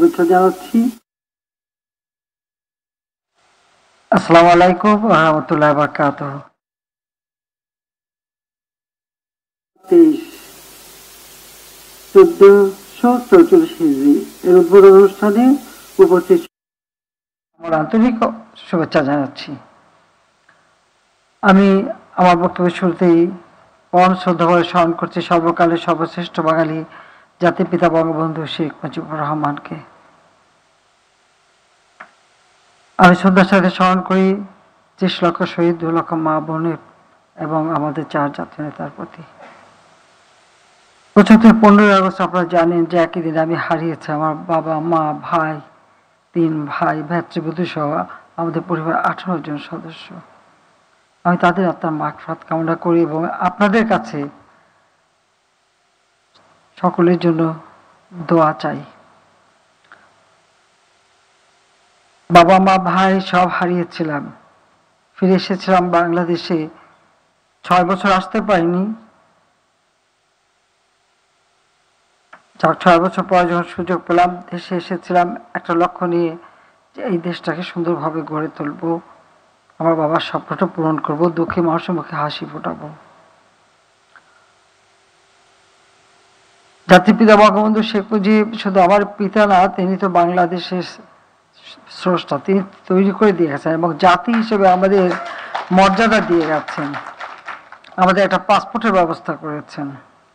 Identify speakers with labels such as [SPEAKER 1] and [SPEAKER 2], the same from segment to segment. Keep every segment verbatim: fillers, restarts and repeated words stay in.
[SPEAKER 1] শুভেচ্ছা জানাচ্ছি। আসসালামু আলাইকুম ওয়া রাহমাতুল্লাহি ওয়া বারাকাতুহু। তেইশ চোদ্দশো চৌচল্লিশ হিজরি এর উদ্বোধন অনুষ্ঠানে উপস্থিত আমার আন্তরিক শুভেচ্ছা জানাচ্ছি। আমি আমার বক্তব্যের শুরুতেই পরম শ্রদ্ধা করে স্মরণ করছি সর্বকালের সর্বশ্রেষ্ঠ বাঙালি জাতির পিতা বঙ্গবন্ধু শেখ মুজিবুর রহমানকে। আমি শ্রদ্ধার সাথে স্মরণ করি ত্রিশ লক্ষ শহীদ, দু লক্ষ মা বোনের এবং আমাদের চার জাতীয় নেতার প্রতি। পঁচাত্তর পনেরোই আগস্ট আপনারা জানেন যে একই দিন আমি হারিয়েছি আমার বাবা, মা, ভাই, তিন ভাই, ভ্রাতৃবধূ সহ আমাদের পরিবার আঠারো জন সদস্য। আমি তাদের আত্মার মাগফিরাত কামনা করি এবং আপনাদের কাছে সকলের জন্য দোয়া চাই। বাবা, মা, ভাই সব হারিয়েছিলাম। ফিরে এসেছিলাম বাংলাদেশে, ছয় বছর আসতে পারিনি। ছয় বছর পর যখন সুযোগ পেলাম দেশে এসেছিলাম একটা লক্ষ্য নিয়ে যে এই দেশটাকে সুন্দরভাবে গড়ে তুলব, আমার বাবার স্বপ্নটা পূরণ করব, দুঃখী মানুষের মুখে হাসি ফোটাবো। জাতির পিতা বঙ্গবন্ধু শেখ মুজিব শুধু আমার পিতা না, তিনি তো বাংলাদেশের স্রষ্টা। তিনি তৈরি করে দিয়ে গেছেন এবং জাতি হিসেবে আমাদের মর্যাদা দিয়ে গেছেন, আমাদের একটা পাসপোর্টের ব্যবস্থা করেছেন।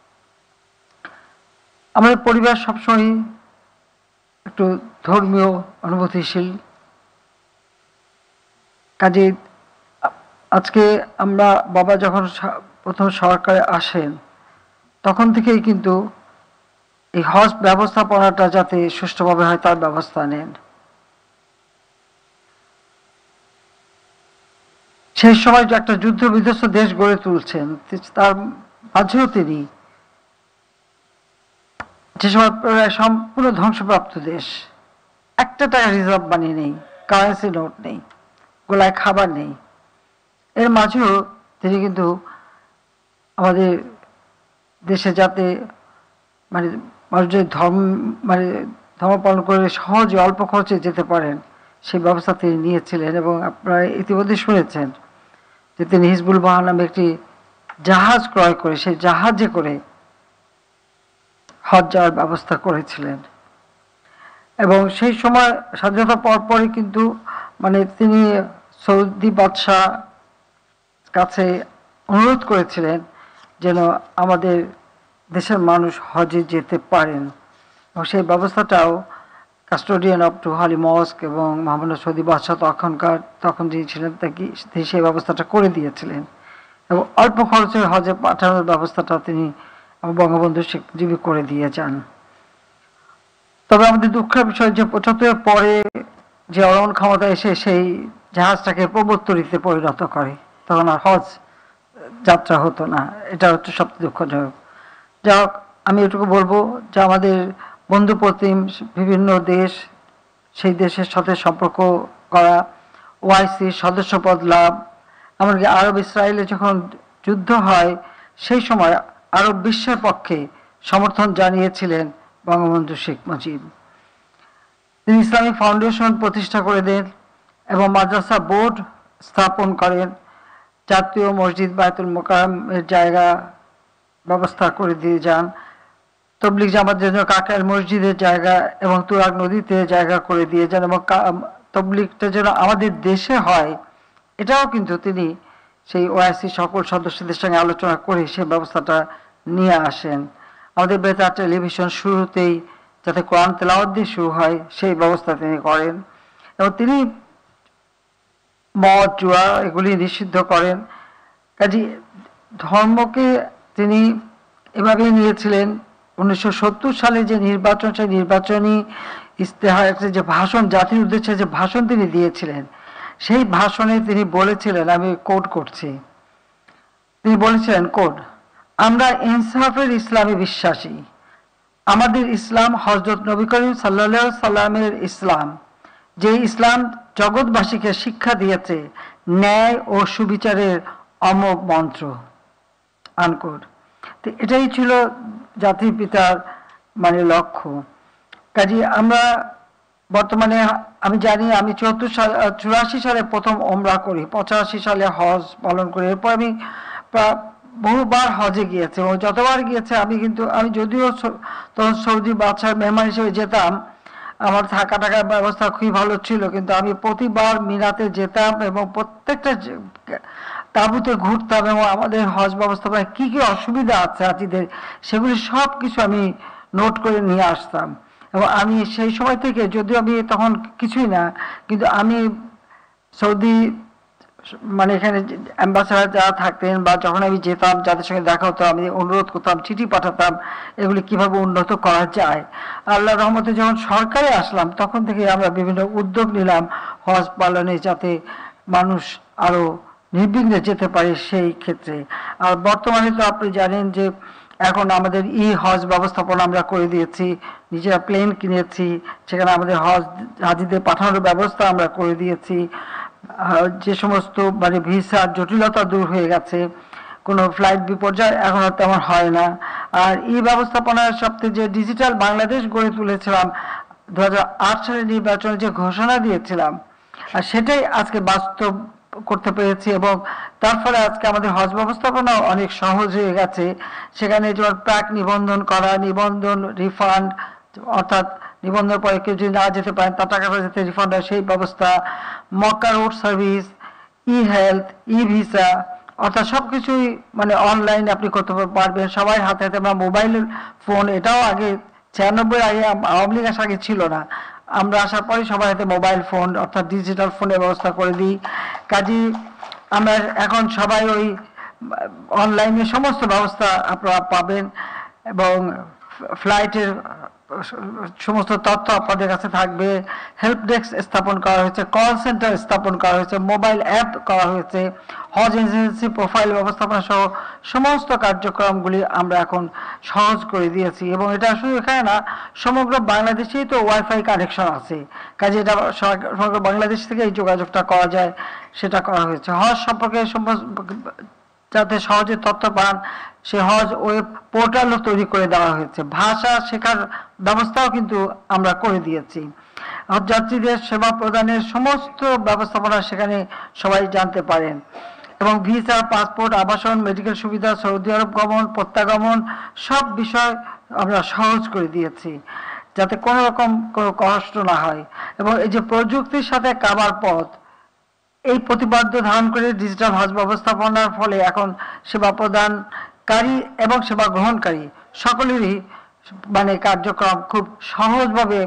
[SPEAKER 1] আমাদের পরিবার সবসময় একটু ধর্মীয় অনুভূতিশীল, কাজে আজকে আমরা বাবা যখন প্রথম সরকারে আসেন তখন থেকেই কিন্তু এই হজ ব্যবস্থাপনাটা যাতে সুষ্ঠুভাবে হয় তার ব্যবস্থা নেন। সেই সময় যে একটা যুদ্ধ বিধ্বস্ত দেশ গড়ে তুলছেন, তার মাঝেও তিনি যে সময় প্রায় সম্পূর্ণ ধ্বংসপ্রাপ্ত দেশ, একটা টাকা রিজার্ভ মানি নেই, কারেন্সি নোট নেই, গোলায় খাবার নেই, এর মাঝেও তিনি কিন্তু আমাদের দেশে যাতে মানে মানুষ যে ধর্ম মানে ধর্ম পালন করে সহজে অল্প খরচে যেতে পারেন সেই ব্যবস্থা তিনি নিয়েছিলেন। এবং আপনারা ইতিমধ্যে শুনেছেন যে তিনি হিজবুল বাহা নামে একটি জাহাজ ক্রয় করে সেই জাহাজে করে হজ যাওয়ার ব্যবস্থা করেছিলেন। এবং সেই সময় স্বাধীনতা পরপরই কিন্তু মানে তিনি সৌদি বাদশাহ কাছে অনুরোধ করেছিলেন যেন আমাদের দেশের মানুষ হজে যেতে পারেন, এবং সেই ব্যবস্থাটাও custodian of two holy mosque এবং মাহমুদ সৌদি বাদশাহ তখনকার তখন যিনি ছিলেন তাকে তিনি সেই ব্যবস্থাটা করে দিয়েছিলেন এবং অল্প খরচে হজে পাঠানোর ব্যবস্থাটা তিনি বঙ্গবন্ধু শেখ মুজিব করে দিয়ে যান। তবে আমাদের দুঃখের বিষয় যে পঁচাত্তরের পরে যে অরণ ক্ষমতা এসে সেই জাহাজটাকে প্রবর্তনীতে পরিণত করে, তখন আর হজ যাত্রা হতো না। এটা হচ্ছে সবচেয়ে দুঃখজনক। যা হোক, আমি এটুকু বলবো যে আমাদের বন্ধুপ্রতিম বিভিন্ন দেশ, সেই দেশের সাথে সম্পর্ক করা, ওআইসি সদস্যপদ লাভ, এমনকি আরব ইসরায়েলে যখন যুদ্ধ হয় সেই সময় আরব বিশ্বের পক্ষে সমর্থন জানিয়েছিলেন বঙ্গবন্ধু শেখ মুজিব। তিনি ইসলামিক ফাউন্ডেশন প্রতিষ্ঠা করে দেন এবং মাদ্রাসা বোর্ড স্থাপন করেন, জাতীয় মসজিদ বায়তুল মোকাররমের জায়গা ব্যবস্থা করে দিয়ে যান, তবলিগ জামাতের জন্য কাকাইল মসজিদের জায়গা এবং তুরাগ নদীতে জায়গা করে দিয়ে যান, এবং তবলিগটা যেন আমাদের দেশে হয় এটাও কিন্তু তিনি সেই ওআইসি সকল সদস্যদের সঙ্গে আলোচনা করে সেই ব্যবস্থাটা নিয়ে আসেন। আমাদের বেতার টেলিভিশন শুরুতেই যাতে কোরআন তেলাওয়াত দিয়ে শুরু হয় সেই ব্যবস্থা তিনি করেন এবং তিনি মদ জুয়া এগুলি নিষিদ্ধ করেন। কাজে ধর্মকে তিনি এভাবে নিয়েছিলেন। উনিশশো সত্তর সালে যে নির্বাচন, সেই নির্বাচনী ইস্তেহার যে ভাষণ, জাতির উদ্দেশ্যে যে ভাষণ তিনি দিয়েছিলেন, সেই ভাষণে তিনি বলেছিলেন, আমি কোট করছি, তিনি বলেছিলেন কোট, আমরা ইনসাফের ইসলামে বিশ্বাসী। আমাদের ইসলাম হযরত নবী করিম সাল্লাল্লাহু আলাইহি সাল্লামের ইসলাম, যে ইসলাম জগৎবাসীকে শিক্ষা দিয়েছে ন্যায় ও সুবিচারের অমোঘ মন্ত্র। আনকোট। তো এটাই ছিল জাতির পিতার মানে লক্ষ্য। কাজে আমরা বর্তমানে আমি জানি আমি চুয়াত্তর সাল চুরাশি সালে প্রথম ওমরা করি, পঁচাশি সালে হজ পালন করি। এরপর আমি বহুবার হজে গিয়েছি এবং যতবার গিয়েছে আমি কিন্তু আমি যদিও তখন সৌদি বাদশার মেহমান হিসেবে যেতাম, আমার থাকা টাকার ব্যবস্থা খুবই ভালো ছিল, কিন্তু আমি প্রতিবার মিনাতে যেতাম এবং প্রত্যেকটা তাঁবুতে ঘুরতাম এবং আমাদের হজ ব্যবস্থাপনায় কী কী অসুবিধা আছে হাজিদের সেগুলি সব কিছু আমি নোট করে নিয়ে আসতাম। এবং আমি সেই সময় থেকে, যদিও আমি তখন কিছুই না, কিন্তু আমি সৌদি মানে এখানে অ্যাম্বাসাডার যারা থাকতেন বা যখন আমি যেতাম যাদের সঙ্গে দেখা হতো আমি অনুরোধ করতাম, চিঠি পাঠাতাম এগুলি কিভাবে উন্নত করা যায়। আল্লাহ রহমতে যখন সরকারে আসলাম তখন থেকে আমরা বিভিন্ন উদ্যোগ নিলাম হজ পালনে, যাতে মানুষ আরও নির্বিঘ্নে যেতে পারে সেই ক্ষেত্রে। আর বর্তমানে তো আপনি জানেন যে এখন আমাদের ই হজ ব্যবস্থাপনা আমরা করে দিয়েছি, নিজেরা প্লেন কিনেছি, সেখানে আমাদের হজ হাজিদের পাঠানোর ব্যবস্থা আমরা করে দিয়েছি। যে সমস্ত মানে ভিসার জটিলতা দূর হয়ে গেছে, কোনো ফ্লাইট বিপর্যয় এখন আর তেমন হয় না। আর এই ব্যবস্থাপনার সবচেয়ে যে ডিজিটাল বাংলাদেশ গড়ে তুলেছিলাম দু হাজার আট সালের নির্বাচনে যে ঘোষণা দিয়েছিলাম, আর সেটাই আজকে বাস্তব করতে পেরেছি এবং তার ফলে আজকে আমাদের হজ ব্যবস্থাপনা অনেক সহজ হয়ে গেছে। সেখানে যেমন প্রাক নিবন্ধন করা, নিবন্ধন রিফান্ড, অর্থাৎ নিবন্ধন পরে কেউ যদি না যেতে পারেন তার টাকাটা যাতে রিফান্ড হয় সেই ব্যবস্থা, Mecca road service, e health, e visa, অর্থাৎ সব কিছুই মানে অনলাইনে আপনি করতে পারবেন। সবাই হাতে হাতে আমরা মোবাইল ফোন, এটাও আগে ছিয়ানব্বই আগে আওয়ামী লীগ আসার আগে ছিল না, আমরা আসার পরে সবাই হাতে মোবাইল ফোন অর্থাৎ ডিজিটাল ফোনের ব্যবস্থা করে দিই। কাজেই আমরা এখন সবাই ওই অনলাইনে সমস্ত ব্যবস্থা আপনারা পাবেন এবং ফ্লাইটের সমস্ত তথ্য আপনাদের কাছে থাকবে। হেল্প ডেস্ক স্থাপন করা হয়েছে, কল সেন্টার স্থাপন করা হয়েছে, মোবাইল অ্যাপ করা হয়েছে, হজ এজেন্সি প্রোফাইল ব্যবস্থাপনা সহ সমস্ত কার্যক্রমগুলি আমরা এখন সহজ করে দিয়েছি। এবং এটা শুধু এখানে না, সমগ্র বাংলাদেশেই তো ওয়াইফাই কানেকশন আছে, কাজে এটা সমগ্র বাংলাদেশ থেকে এই যোগাযোগটা করা যায় সেটা করা হয়েছে। হজ সম্পর্কে সমস্ত যাতে সহজে তথ্য পান সে হজ ওয়েব পোর্টালও তৈরি করে দেওয়া হয়েছে, ভাষা শেখার ব্যবস্থাও কিন্তু আমরা করে দিয়েছি। হজযাত্রীদের সেবা প্রদানের সমস্ত ব্যবস্থাপনা সেখানে সবাই জানতে পারেন এবং ভিসা, পাসপোর্ট, আবাসন, মেডিকেল সুবিধা, সৌদি আরব গমন, প্রত্যাগমন সব বিষয় আমরা সহজ করে দিয়েছি যাতে কোনো রকম কোনো কষ্ট না হয়। এবং এই যে প্রযুক্তির সাথে কাবার পথ, এই প্রতিপাদ্য ধারণ করে ডিজিটাল হজ ব্যবস্থাপনার ফলে এখন সেবা প্রদানকারী এবং সেবা গ্রহণকারী সকলেরই মানে কার্যক্রম খুব সহজভাবে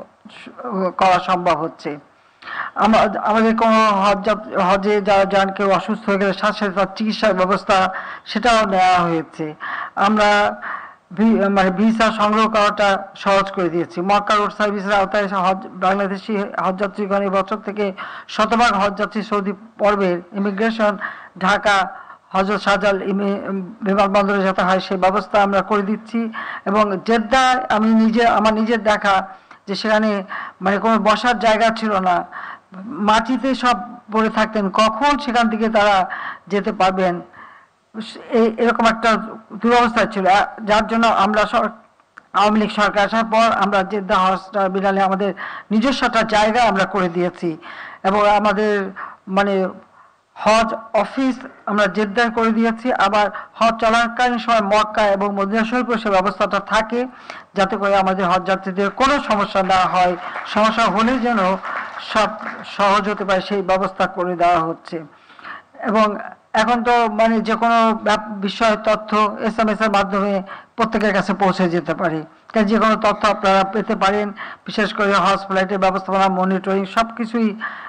[SPEAKER 1] করা সম্ভব হচ্ছে। আমাদের কোনো হজ হজে যারা যান কেউ অসুস্থ হয়ে গেলে সাথে সাথে তার চিকিৎসার ব্যবস্থা সেটাও নেওয়া হয়েছে। আমরা মানে ভিসা সংগ্রহ করাটা সহজ করে দিয়েছি। মক্কা রোড সার্ভিসের আওতায় হজ বাংলাদেশি হজযাত্রীগণ এই বছর থেকে শতভাগ হজযাত্রী সৌদি পর্বের ইমিগ্রেশন ঢাকা হজরত শাহজালাল বিমানবন্দরে যাতে হয় সেই ব্যবস্থা আমরা করে দিচ্ছি। এবং জেদ্দায় আমি নিজে আমার নিজের দেখা যে সেখানে মানে কোনো বসার জায়গা ছিল না, মাটিতে সব পড়ে থাকতেন, কখন সেখান থেকে তারা যেতে পারবেন এই এরকম একটা দুরবস্থা ছিল, যার জন্য আমরা আওয়ামী লীগ সরকার আসার পর আমরা জেদ্দা হজ টার্মিনালে আমাদের নিজস্ব একটা জায়গা আমরা করে দিয়েছি এবং আমাদের মানে হজ অফিস আমরা জেদ্দায় করে দিয়েছি। আবার হজ চলাকালীন সময় মক্কা এবং মদিনা শরীফে সে ব্যবস্থাটা থাকে যাতে করে আমাদের হজ যাত্রীদের কোনো সমস্যা না হয়, সমস্যা হলে যেন সব সহজ হতে পারে সেই ব্যবস্থা করে দেওয়া হচ্ছে। এবং এখন তো মানে যে কোনো বিষয় তথ্য এস এম এস এর মাধ্যমে প্রত্যেকের কাছে পৌঁছে যেতে পারে, কাজে যে কোনো তথ্য আপনারা পেতে পারেন। বিশেষ করে হজ ফ্লাইটের ব্যবস্থাপনা, মনিটরিং সব কিছুই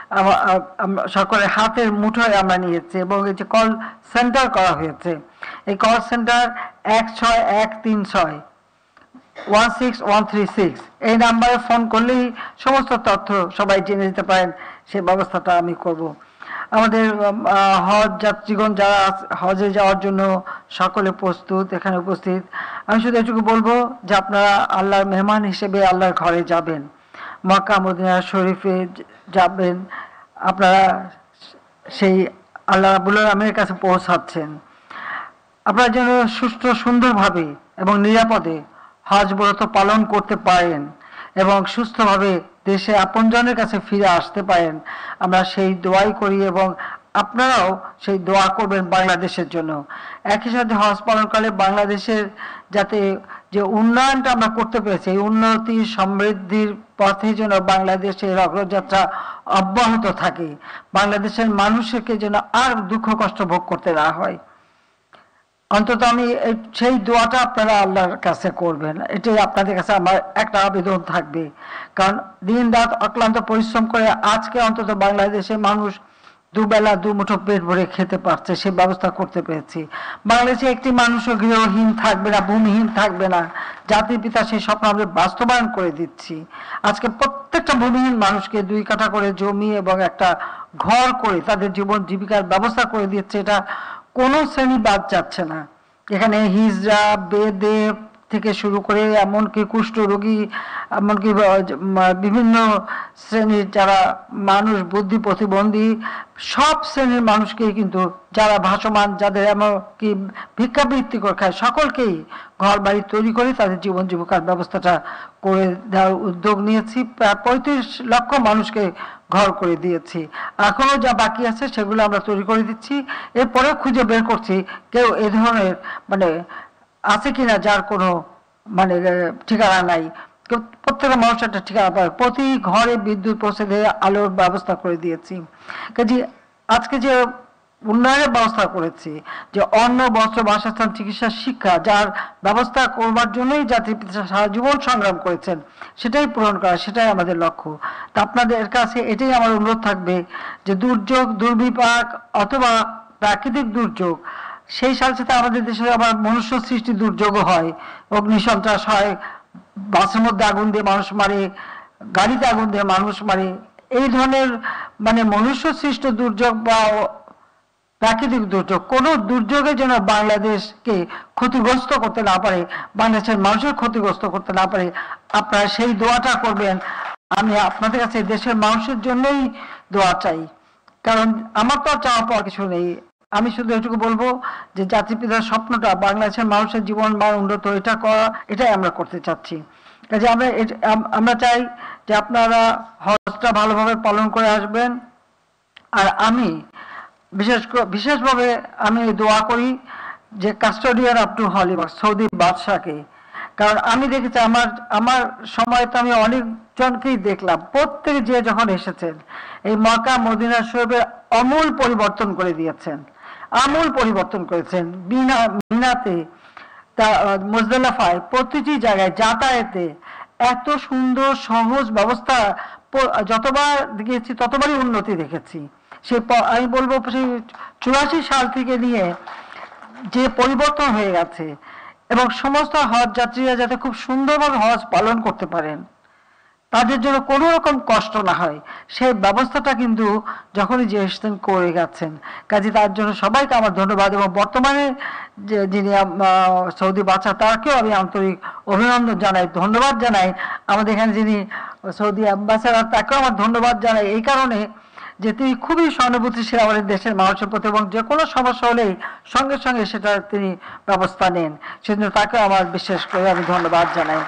[SPEAKER 1] সরকারের হাতের মুঠোয় আমরা নিয়েছি এবং এই যে কল সেন্টার করা হয়েছে, এই কল সেন্টার এক ছয় এক তিন ছয় one six one three six এই নাম্বারে ফোন করলেই সমস্ত তথ্য সবাই জেনে যেতে পারেন, সেই ব্যবস্থাটা আমি করব। আমাদের হজ যাত্রীগণ যারা হজে যাওয়ার জন্য সকলে প্রস্তুত এখানে উপস্থিত। আমি শুধু এটুকু বলবো যে আপনারা আল্লাহর মেহমান হিসেবে আল্লাহর ঘরে যাবেন, মক্কা মদিনা শরীফে যাবেন, আপনারা সেই আল্লাহ রাব্বুল আলামিনের কাছে পৌঁছাচ্ছেন। আপনারা যেন সুষ্ঠু সুন্দরভাবে এবং নিরাপদে হজ ব্রত পালন করতে পারেন এবং সুস্থভাবে দেশে আপনজনের কাছে ফিরে আসতে পারেন, আমরা সেই দোয়াই করি এবং আপনারাও সেই দোয়া করবেন বাংলাদেশের জন্য। একই সাথে হজ পালনকালে বাংলাদেশের যাতে যে উন্নয়নটা আমরা করতে পেরেছি, এই উন্নতি সমৃদ্ধির পথে যেন বাংলাদেশের অগ্রযাত্রা অব্যাহত থাকে, বাংলাদেশের মানুষকে যেন আর দুঃখ কষ্ট ভোগ করতে না হয়। অন্তত আমি সেই দোয়াটা আপনারা আল্লাহর কাছে করবেন, এটাই আপনাদের কাছে আমার একটা আবেদন থাকবে। কারণ দিন রাত অক্লান্ত পরিশ্রম করে আজকে অন্তত বাংলাদেশের মানুষ দুবেলা দুমুঠো পেট ভরে খেতে পারছে, সে ব্যবস্থা করতে পেরেছি। বাংলাদেশে একটি মানুষও গৃহহীন থাকবে না, ভূমিহীন থাকবে না, জাতির পিতা সেই স্বপ্ন আমরা বাস্তবায়ন করে দিচ্ছি। আজকে প্রত্যেকটা ভূমিহীন মানুষকে দুই কাঠা করে জমি এবং একটা ঘর করে তাদের জীবন জীবিকার ব্যবস্থা করে দিচ্ছে, এটা কোনো শ্রেণী বাদ যাচ্ছে না। এখানে হিজড়া বেদে থেকে শুরু করে এমনকি কুষ্ঠরোগী, এমনকি বিভিন্ন শ্রেণীর যারা মানুষ বুদ্ধি প্রতিবন্ধী, সব শ্রেণীর মানুষকেই কিন্তু, যারা ভাসমান, যাদের এমনকি ভিক্ষাবৃত্তি করে খায়, সকলকেই ঘর বাড়ি তৈরি করে তাদের জীবন জীবিকার ব্যবস্থাটা করে দেওয়ার উদ্যোগ নিয়েছি। প্রায় পঁয়ত্রিশ লক্ষ মানুষকে ঘর করে দিয়েছি, এখনো যা বাকি আছে সেগুলো আমরা তৈরি করে দিচ্ছি। এরপরে খুঁজে বের করছি কেউ এ ধরনের মানে আছে কিনা যার কোনো মানে ঠিকানা নাই, প্রত্যেকটা মানুষ একটা ঠিকানা পাবে। প্রতি ঘরে বিদ্যুৎ পৌঁছে দিয়ে আলোর ব্যবস্থা করে দিয়েছি। কাজে আজকে যে উন্নয়নের ব্যবস্থা করেছি, যে অন্ন বস্ত্র বাসস্থান চিকিৎসা শিক্ষা, যার ব্যবস্থা করবার জন্যই জাতির পিতা সারা জীবন সংগ্রাম করেছেন, সেটাই পূরণ করা, সেটাই আমাদের লক্ষ্য। তা আপনাদের কাছে এটাই আমার অনুরোধ থাকবে যে দুর্যোগ দুর্বিপাক অথবা প্রাকৃতিক দুর্যোগ, সেই সাথে সাথে আমাদের দেশে আবার মনুষ্য সৃষ্টি দুর্যোগও হয়, অগ্নিসন্ত্রাস হয়, বাসের মধ্যে আগুন দিয়ে মানুষ মারে, গাড়িতে আগুন দিয়ে মানুষ মারে, এই ধরনের মানে মনুষ্য সৃষ্ট দুর্যোগ বা প্রাকৃতিক দুর্যোগ, কোনো দুর্যোগে যেন বাংলাদেশকে ক্ষতিগ্রস্ত করতে না পারে, বাংলাদেশের মানুষের ক্ষতিগ্রস্ত করতে না পারে, আপনারা সেই দোয়াটা করবেন। আমি আপনাদের কাছে দেশের মানুষের জন্যই দোয়া চাই, কারণ আমার তো চাওয়া পাওয়া কিছু নেই। আমি শুধু এটুকু বলবো যে জাতির পিতার স্বপ্নটা বাংলাদেশের মানুষের জীবন মান উন্নত এটা করা, এটাই আমরা করতে চাচ্ছি। কাজে আমরা আমরা চাই যে আপনারা হজটা ভালোভাবে পালন করে আসবেন। আর আমি বিশেষ বিশেষভাবে আমি দোয়া করি যে কাস্টোডিয়ান আপ টু হলিবাগ সৌদি বাদশাকে, কারণ আমি দেখেছি আমার আমার সময় তো আমি অনেকজনকেই দেখলাম, প্রত্যেকে যে যখন এসেছেন এই মক্কা মদিনা শরীফের আমূল পরিবর্তন করে দিয়েছেন, আমূল পরিবর্তন করেছেন। বিনা মিনাতে তা মুজদালিফায় প্রতিটি জায়গায় যাতায়াতে এত সুন্দর সহজ ব্যবস্থা, যতবার গিয়েছি ততবারই উন্নতি দেখেছি। সে আমি বলবো সেই চুরাশি সাল থেকে নিয়ে যে পরিবর্তন হয়ে গেছে, এবং সমস্ত হজ যাত্রীরা যাতে খুব সুন্দরভাবে হজ পালন করতে পারেন, তাদের জন্য কোনো রকম কষ্ট না হয়, সেই ব্যবস্থাটা কিন্তু যখনই যে এসেছেন করে গেছেন। কাজে তার জন্য সবাইকে আমার ধন্যবাদ, এবং বর্তমানে যে যিনি সৌদি বাদশা তাকেও আমি আন্তরিক অভিনন্দন জানাই, ধন্যবাদ জানাই। আমাদের এখানে যিনি সৌদি অ্যাম্বাসেডর তাকেও আমার ধন্যবাদ জানাই এই কারণে যে তিনি খুবই সহানুভূতিশীল আমাদের দেশের মানুষের প্রতি, এবং যে কোনো সমস্যা হলেই সঙ্গে সঙ্গে সেটা তিনি ব্যবস্থা নেন, সেজন্য তাকেও আমার বিশেষ করে আমি ধন্যবাদ জানাই।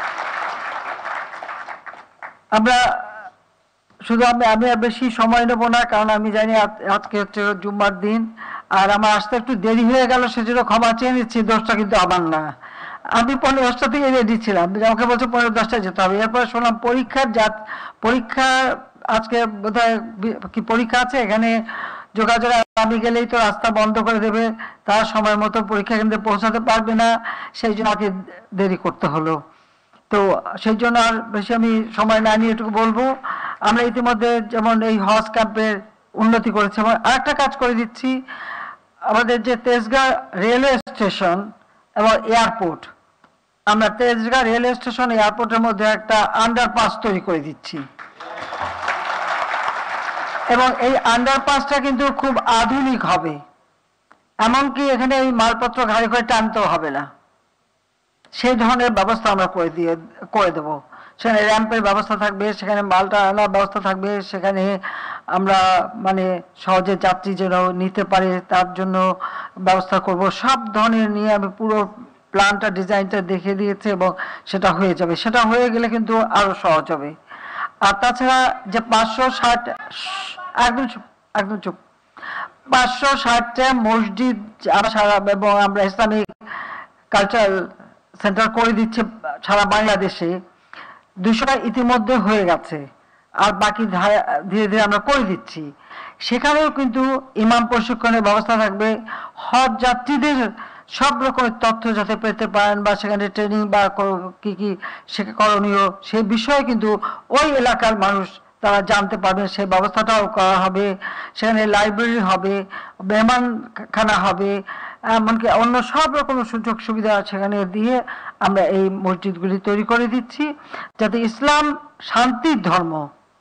[SPEAKER 1] আমরা শুধু আমি আমি আর বেশি সময় নেব না, কারণ আমি জানি আজকে হচ্ছে জুম্মার দিন, আর আমার আসতে একটু দেরি হয়ে গেল, সেজন্য ক্ষমা চেয়ে নিচ্ছি, দোষটা কিন্তু আমার না। আমি পনেরো দশটা থেকে রেডি ছিলাম, আমাকে বলছে পনেরো দশটায় যেতে হবে। এরপরে শুনলাম পরীক্ষার জাত পরীক্ষা আজকে বোধহয় কি পরীক্ষা আছে, এখানে যোগাযোগ আমি গেলেই তো রাস্তা বন্ধ করে দেবে, তার সময় মতো পরীক্ষা কেন্দ্রে পৌঁছাতে পারবে না, সেই জন্য আমাকে দেরি করতে হলো। তো সেই জন্য আর বেশি আমি সময় না নিয়ে এটুকু বলবো, আমরা ইতিমধ্যে যেমন এই হজ ক্যাম্পের উন্নতি করেছি, এবং আরেকটা কাজ করে দিচ্ছি, আমাদের যে তেজগাঁ রেলওয়ে স্টেশন এবং এয়ারপোর্ট, আমরা তেজগাঁ রেলওয়ে স্টেশন এয়ারপোর্টের মধ্যে একটা আন্ডারপাস তৈরি করে দিচ্ছি, এবং এই আন্ডারপাসটা কিন্তু খুব আধুনিক হবে, এমনকি এখানে এই মালপত্র ঘাড়ে করে টানতেও হবে না, সেই ধরনের ব্যবস্থা আমরা করে দিয়ে করে দেবো। সেখানে র্যাম্পের ব্যবস্থা থাকবে, সেখানে মালটা আনার ব্যবস্থা থাকবে, সেখানে আমরা মানে সহজে যাত্রী যেন নিতে পারে তার জন্য ব্যবস্থা করব। সব ধরনের নিয়ে আমি পুরো প্ল্যানটা ডিজাইনটা দেখিয়ে দিয়েছে এবং সেটা হয়ে যাবে। সেটা হয়ে গেলে কিন্তু আরো সহজ হবে। আর তাছাড়া যে পাঁচশো ষাট একদম চুপ একদম চুপ পাঁচশো ষাটটা মসজিদ সারা এবং আমরা ইসলামিক কালচারাল সেন্টার করে দিচ্ছে সারা বাংলাদেশে, দুশোটা ইতিমধ্যে হয়ে গেছে, আর বাকি ধীরে ধীরে আমরা করে দিচ্ছি। সেখানেও কিন্তু ইমাম প্রশিক্ষণের ব্যবস্থা থাকবে, হজ যাত্রীদের সব রকমের তথ্য যাতে পেতে পারেন বা সেখানে ট্রেনিং বা কি কি শেখা করণীয় সেই বিষয়ে কিন্তু ওই এলাকার মানুষ তারা জানতে পারবে, সেই ব্যবস্থাটাও করা হবে। সেখানে লাইব্রেরি হবে, মেহমানখানা হবে, এমনকি অন্য সব রকম সুযোগ সুবিধা সেখানে দিয়ে আমরা এই মসজিদগুলি তৈরি করে দিচ্ছি, যাতে ইসলাম শান্তির ধর্ম,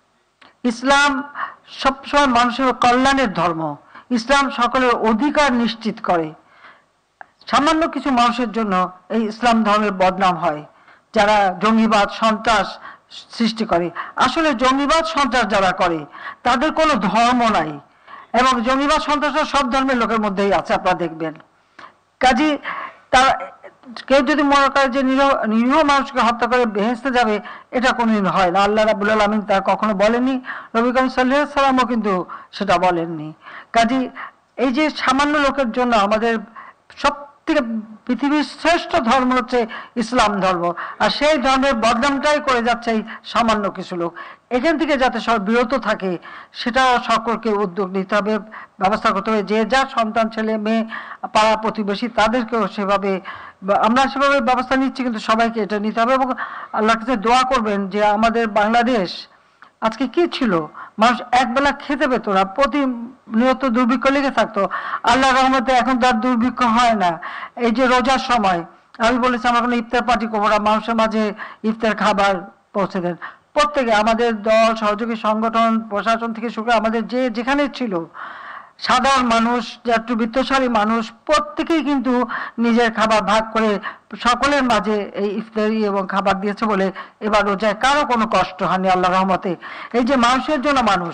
[SPEAKER 1] ইসলাম সবসময় মানুষের কল্যাণের ধর্ম, ইসলাম সকলের অধিকার নিশ্চিত করে। সামান্য কিছু মানুষের জন্য এই ইসলাম ধর্মের বদনাম হয়, যারা জঙ্গিবাদ সন্ত্রাস সৃষ্টি করে। আসলে জঙ্গিবাদ সন্ত্রাস যারা করে তাদের কোনো ধর্ম নাই, এবং জঙ্গিবাদ সন্ত্রাস সব ধর্মের লোকের মধ্যেই আছে, আপনারা দেখবেন। কাজী তারা কেউ যদি মনে করে যে নিরীহ নিরীহ মানুষকে হত্যা করে বেহেশতে যাবে, এটা কোনোদিন হয় না। আল্লাহ রাব্বুল আলামিন তা কখনো বলেননি, নবী করিম সাল্লাল্লাহু আলাইহি সাল্লামও কিন্তু সেটা বলেননি। কাজী এই যে সামান্য লোকের জন্য আমাদের সব থেকে পৃথিবীর শ্রেষ্ঠ ধর্ম হচ্ছে ইসলাম ধর্ম, আর সেই ধর্মের বদনামটাই করে যাচ্ছে এই সামান্য কিছু লোক। এখান থেকে যাতে সব বিরত থাকে সেটা সকলকে উদ্যোগ নিতে হবে, ব্যবস্থা করতে হবে। যে যার সন্তান ছেলে মেয়ে পাড়া প্রতিবেশী তাদেরকেও সেভাবে আমরা সেভাবে ব্যবস্থা নিচ্ছি, কিন্তু সবাইকে এটা নিতে হবে। এবং আল্লাহর কাছে দোয়া করবেন যে আমাদের বাংলাদেশ আজকে কি ছিল, মানুষ একবেলা খেতে পেত না, প্রতিনিয়ত দুর্ভিক্ষ লেগে থাকতো। আল্লাহ রহমতে এখন তার দুর্ভিক্ষ হয় না। এই যে রোজার সময় আমি বলেছি আমরা কোনো ইফতার পার্টি করবো না, মানুষের মাঝে ইফতার খাবার পৌঁছে দেন। প্রত্যেকে আমাদের দল, সহযোগী সংগঠন, প্রশাসন থেকে শুরু করে আমাদের যে যেখানে ছিল সাধারণ মানুষ, একটু বিত্তশালী মানুষ, প্রত্যেকেই কিন্তু নিজের খাবার ভাগ করে সকলের মাঝে এই ইফতারি এবং খাবার দিয়েছে বলে এবার রোজায় কারো কোনো কষ্ট হয়নি আল্লাহ রহমতে। এই যে মানুষের জন্য মানুষ,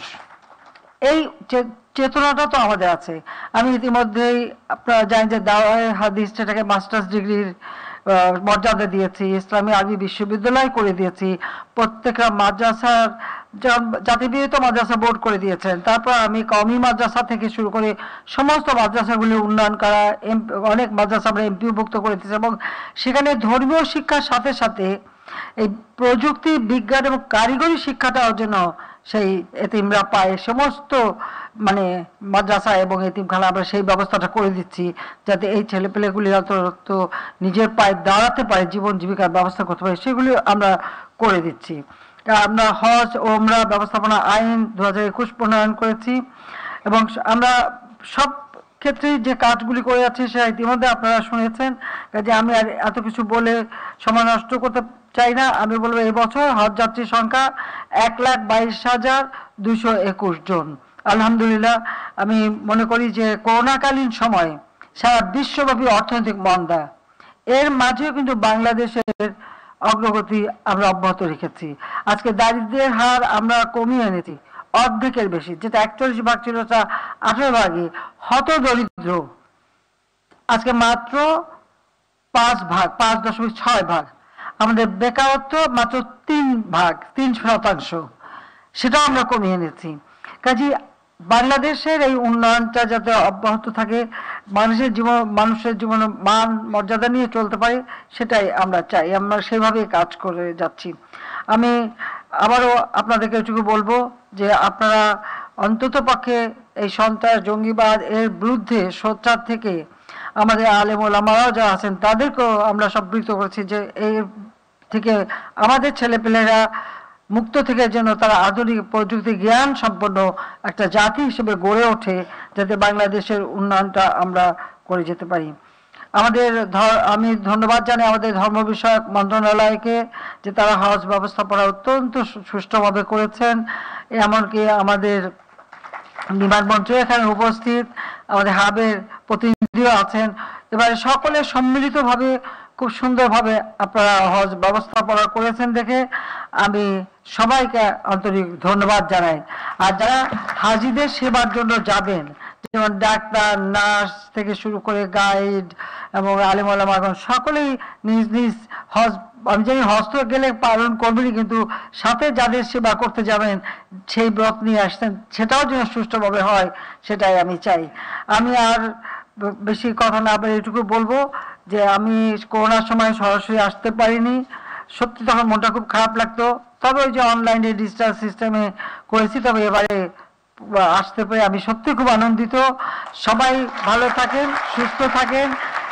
[SPEAKER 1] এই চেতনাটা তো আমাদের আছে। আমি ইতিমধ্যেই আপনারা জানেন যে দাওয়ায়ে হাদিস সেটাকে মাস্টার্স ডিগ্রির মর্যাদা দিয়েছি, ইসলামী আরবি বিশ্ববিদ্যালয় করে দিয়েছি, প্রত্যেকটা মাদ্রাসার জাতিবিহিত মাদ্রাসা বোর্ড করে দিয়েছেন। তারপর আমি কওমি মাদ্রাসা থেকে শুরু করে সমস্ত মাদ্রাসাগুলি উন্নয়ন করা, অনেক মাদ্রাসা আমরা এমপিভুক্ত করে দিয়েছি, এবং সেখানে ধর্মীয় শিক্ষার সাথে সাথে এই প্রযুক্তি, বিজ্ঞান এবং কারিগরি শিক্ষাটাও যেন সেই এতিমরা পায়। সমস্ত মানে মাদ্রাসা এবং এতিমখানা আমরা সেই ব্যবস্থাটা করে দিচ্ছি, যাতে এই ছেলেপেলেগুলি তো নিজের পায়ে দাঁড়াতে পারে, জীবন জীবিকার ব্যবস্থা করতে পারে, সেগুলি আমরা করে দিচ্ছি। আমরা হজ ও ওমরা ব্যবস্থাপনা আইন দু হাজার একুশ প্রণয়ন করেছি, এবং আমরা সব ক্ষেত্রে যে কাজগুলি করে যাচ্ছি সেটা ইতিমধ্যে আপনারা শুনেছেন। কাজে আমি আর এত কিছু বলে সময় নষ্ট করতে চাই না। আমি বলবো এই বছর হজ যাত্রীর সংখ্যা এক লাখ বাইশ হাজার দুইশো একুশ জন। আলহামদুলিল্লাহ। আমি মনে করি যে করোনাকালীন সময় সারা বিশ্বব্যাপী অর্থনৈতিক মন্দা, এর মাঝেও কিন্তু বাংলাদেশের অগ্রগতি আমরা অব্যাহত রেখেছি। আজকে দারিদ্র্যের হার আমরা কমিয়ে এনেছি অর্ধেকের বেশি, যেটা একচল্লিশ ভাগ ছিল তা আঠারো ভাগে। হত দরিদ্র আজকে মাত্র পাঁচ ভাগ, পাঁচ দশমিক ছয় ভাগ। আমাদের বেকারত্ব মাত্র তিন ভাগ, তিন শতাংশ, সেটাও আমরা কমিয়ে এনেছি। কাজে বাংলাদেশের এই উন্নয়নটা যাতে অব্যাহত থাকে, মানুষের জীবন মানুষের জীবন মান মর্যাদা নিয়ে চলতে পারে, সেটাই আমরা চাই। আমরা সেভাবে কাজ করে যাচ্ছি। আমি আবারও আপনাদেরকে এটুকু বলবো যে আপনারা অন্তত পক্ষে এই সন্ত্রাস জঙ্গিবাদ এর বিরুদ্ধে সোচ্চার থেকে আমাদের আলেম ওলামারাও যারা আছেন তাদেরকেও আমরা সম্পৃক্ত করেছি যে এই থেকে আমাদের ছেলেপেলেরা মুক্ত থেকে যেন তারা আধুনিক প্রযুক্তি জ্ঞান সম্পন্ন একটা জাতি হিসেবে গড়ে ওঠে, যাতে বাংলাদেশের উন্নয়নটা আমরা করে যেতে পারি। আমাদের আমি ধন্যবাদ জানাই আমাদের ধর্ম বিষয়ক মন্ত্রণালয়কে যে তারা হজ ব্যবস্থাপনা অত্যন্ত সুষ্ঠুভাবে করেছেন। এমনকি আমাদের বিমানমন্ত্রী এখানে উপস্থিত, আমাদের হাবের প্রতিনিধিও আছেন। এবারে সকলে সম্মিলিতভাবে খুব সুন্দরভাবে আপনারা হজ ব্যবস্থাপনা করেছেন দেখে আমি সবাইকে আন্তরিক ধন্যবাদ জানাই। আর যারা হাজিদের সেবার জন্য যাবেন, যেমন ডাক্তার, নার্স থেকে শুরু করে গাইড এবং আলেম ওলামাগণ সকলেই নিজ নিজ হজ, আমি জানি হজ তো গেলে পালন করবেনই, কিন্তু সাথে যাদের সেবা করতে যাবেন সেই ব্রত নিয়ে আসতেন, সেটাও যেন সুষ্ঠুভাবে হয় সেটাই আমি চাই। আমি আর বেশি কথা না বলে এটুকু বলবো যে আমি করোনার সময় সরাসরি আসতে পারিনি, সত্যি তখন মনটা খুব খারাপ লাগতো। তবে ওই যে অনলাইনে ডিজিটাল সিস্টেমে করেছি, তবে এবারে আসতে পেরে আমি সত্যি খুব আনন্দিত। সবাই ভালো থাকেন, সুস্থ থাকেন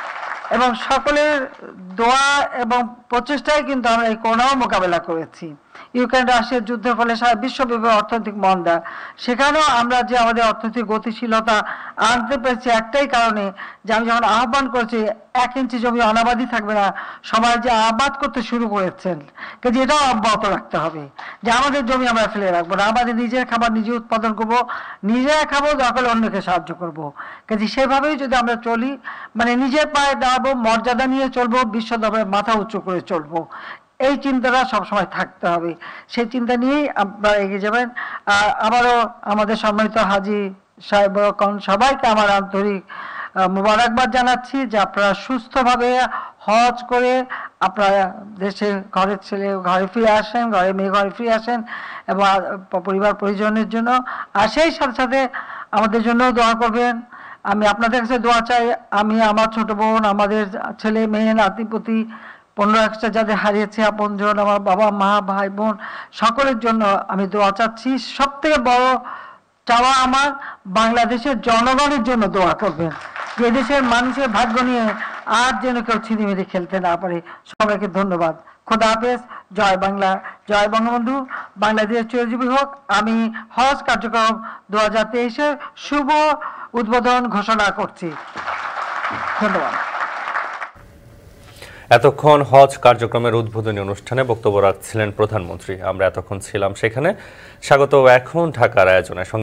[SPEAKER 1] এবং সকলের দোয়া এবং প্রচেষ্টায় কিন্তু আমরা এই করোনাও মোকাবেলা করেছি। ইউক্রেন রাশিয়ার যুদ্ধের ফলে সারা বিশ্বব্যাপী অর্থনৈতিক মন্দা, সেখানেও আমরা যে আমাদের অর্থনৈতিক গতিশীলতা আনতে পেরেছি একটাই কারণে, যে আমি যখন আহ্বান করেছি এক ইঞ্চি জমি অনাবাদি থাকবে না, সবাই যে আবাদ করতে শুরু করেছেন, কাজে এটাও অব্যাহত রাখতে হবে যে আমাদের জমি আমরা ফেলে রাখবো না, আমাদের নিজের খাবার নিজে উৎপাদন করবো, নিজেরা খাবো, দরকার অন্যকে সাহায্য করবো। কাজে সেভাবেই যদি আমরা চলি, মানে নিজের পায়ে দাঁড়াবো, মর্যাদা নিয়ে চলবো, বিশ্ব দরবারে মাথা উঁচু করে চলবো, এই চিন্তাটা সবসময় থাকতে হবে। সেই চিন্তা নিয়েই আপনারা এগিয়ে যাবেন। আর আবারও আমাদের সম্মানিত হাজি সাহেব সবাইকে আমার আন্তরিক মোবারকবাদ জানাচ্ছি যে আপনারা সুস্থভাবে হজ করে আপনারা দেশে ঘরের ছেলে ঘরে ফিরে আসেন, ঘরে মেয়ে ঘরে ফিরে আসেন এবং পরিবার পরিজনের জন্য। আর সেই সাথে সাথে আমাদের জন্য দোয়া করবেন। আমি আপনাদের কাছে দোয়া চাই, আমি আমার ছোট বোন, আমাদের ছেলে মেয়ে নাতিপুতি পনেরো একটা যাদের হারিয়েছে আপনজন, আমার বাবা মা ভাই বোন সকলের জন্য আমি দোয়া চাচ্ছি। সব থেকে বড় চাওয়া আমার বাংলাদেশের জনগণের জন্য দোয়া করবেন, যে দেশের মানুষের ভাগ্য নিয়ে আর যেন কেউ ছিনিমিনি খেলতে না পারে। সবাইকে ধন্যবাদ। খোদা হাফেজ। জয় বাংলা, জয় বঙ্গবন্ধু। বাংলাদেশ চিরজীবী হোক। আমি হজ কার্যক্রম দু হাজার তেইশের শুভ উদ্বোধন ঘোষণা করছি। ধন্যবাদ।
[SPEAKER 2] এতক্ষণ হজ কার্যক্রমের উদ্বোধনী অনুষ্ঠানে বক্তব্য রাখছিলেন প্রধানমন্ত্রী। আমরা এতক্ষণ ছিলাম সেখানে। স্বাগত এখন ঢাকার আয়োজনে।